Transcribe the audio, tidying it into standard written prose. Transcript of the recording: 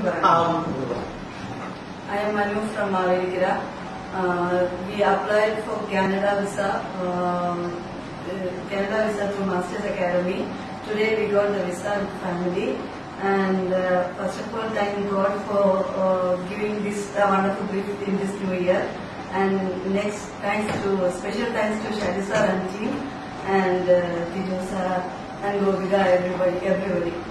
I am Manu from Mavelikira. We applied for Canada visa through Masters Academy. Today we got the visa with family, and first of all thank God for giving this wonderful gift in this new year. And next, special thanks to Shadi sir and team, and Tijo sir and Gobida, everybody.